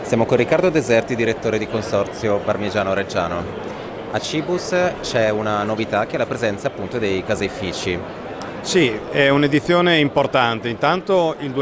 Siamo con Riccardo Deserti, direttore di Consorzio Parmigiano Reggiano. A Cibus c'è una novità che è la presenza appunto dei caseifici. Sì, è un'edizione importante. Intanto il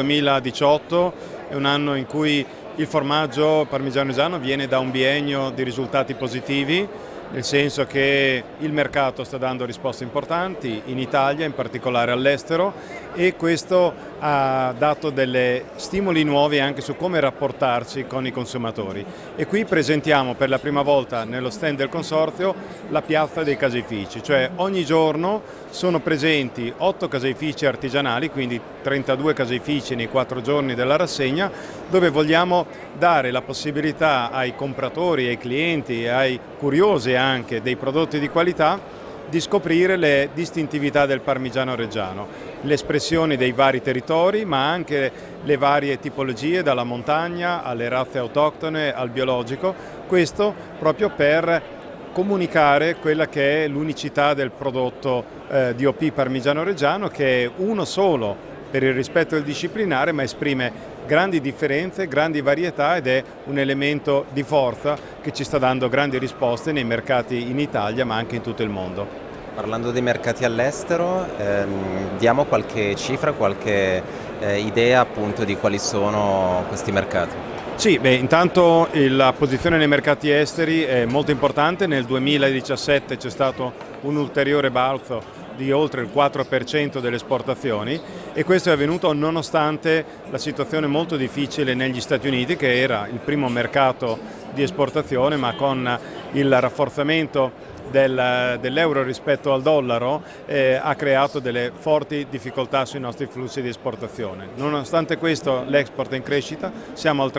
2018 è un anno in cui il formaggio parmigiano reggiano viene da un biennio di risultati positivi, nel senso che il mercato sta dando risposte importanti in Italia, in particolare all'estero, e questo ha dato degli stimoli nuovi anche su come rapportarci con i consumatori. E qui presentiamo per la prima volta nello stand del Consorzio la piazza dei caseifici, cioè ogni giorno sono presenti 8 caseifici artigianali, quindi 32 caseifici nei 4 giorni della rassegna, dove vogliamo dare la possibilità ai compratori, ai clienti, ai curiosi anche dei prodotti di qualità di scoprire le distintività del parmigiano reggiano, le espressioni dei vari territori, ma anche le varie tipologie, dalla montagna alle razze autoctone al biologico, questo proprio per comunicare quella che è l'unicità del prodotto DOP parmigiano reggiano, che è uno solo per il rispetto del disciplinare, ma esprime grandi differenze, grandi varietà ed è un elemento di forza che ci sta dando grandi risposte nei mercati in Italia ma anche in tutto il mondo. Parlando dei mercati all'estero, diamo qualche cifra, qualche idea appunto di quali sono questi mercati? Sì, intanto la posizione nei mercati esteri è molto importante. Nel 2017 c'è stato un ulteriore balzo di oltre il 4% delle esportazioni, e questo è avvenuto nonostante la situazione molto difficile negli Stati Uniti, che era il primo mercato di esportazione, ma con il rafforzamento dell'euro rispetto al dollaro ha creato delle forti difficoltà sui nostri flussi di esportazione. Nonostante questo l'export è in crescita, siamo al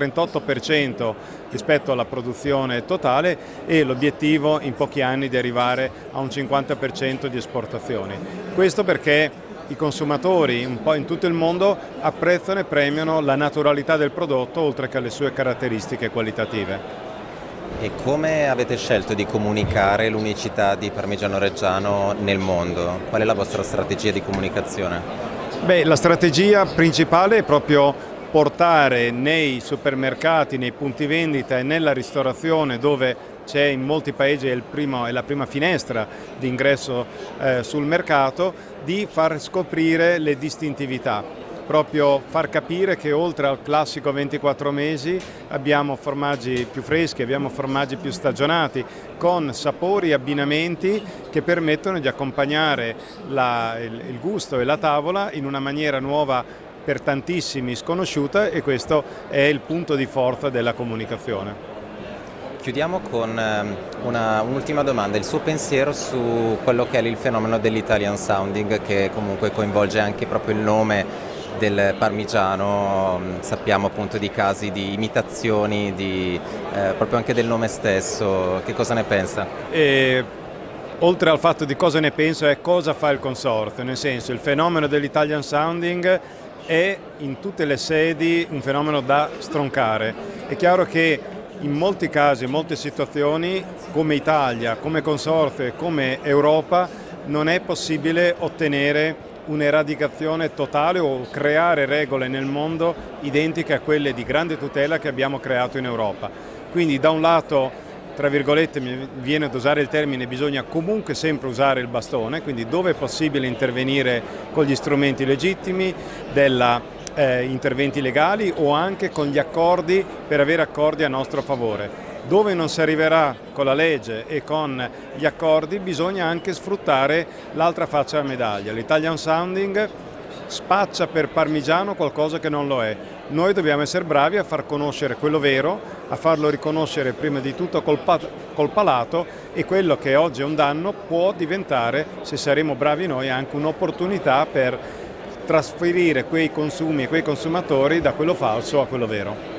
38% rispetto alla produzione totale e l'obiettivo in pochi anni di arrivare a un 50% di esportazioni. Questo perché i consumatori un po' in tutto il mondo apprezzano e premiano la naturalità del prodotto oltre che alle sue caratteristiche qualitative. E come avete scelto di comunicare l'unicità di Parmigiano Reggiano nel mondo? Qual è la vostra strategia di comunicazione? La strategia principale è proprio portare nei supermercati, nei punti vendita e nella ristorazione, dove c'è in molti paesi è la prima finestra di ingresso sul mercato, di far scoprire le distintività. Proprio far capire che oltre al classico 24 mesi abbiamo formaggi più freschi, abbiamo formaggi più stagionati, con sapori e abbinamenti che permettono di accompagnare il gusto e la tavola in una maniera nuova per tantissimi sconosciuta, e questo è il punto di forza della comunicazione. Chiudiamo con un'ultima domanda, il suo pensiero su quello che è il fenomeno dell'Italian Sounding, che comunque coinvolge anche proprio il nome del parmigiano. Sappiamo appunto di casi di imitazioni, proprio anche del nome stesso. Che cosa ne pensa? Oltre al fatto di cosa ne penso è cosa fa il Consorzio, nel senso il fenomeno dell'Italian Sounding è in tutte le sedi un fenomeno da stroncare. È chiaro che in molti casi, in molte situazioni, come Italia, come Consorzio e come Europa, non è possibile ottenere un'eradicazione totale o creare regole nel mondo identiche a quelle di grande tutela che abbiamo creato in Europa. Quindi da un lato, tra virgolette, mi viene ad usare il termine, bisogna comunque sempre usare il bastone, quindi dove è possibile intervenire con gli strumenti legittimi interventi legali o anche con gli accordi per avere accordi a nostro favore. Dove non si arriverà con la legge e con gli accordi bisogna anche sfruttare l'altra faccia della medaglia. L'Italian Sounding spaccia per parmigiano qualcosa che non lo è. Noi dobbiamo essere bravi a far conoscere quello vero, a farlo riconoscere prima di tutto col palato, e quello che oggi è un danno può diventare, se saremo bravi noi, anche un'opportunità per trasferire quei consumi e quei consumatori da quello falso a quello vero.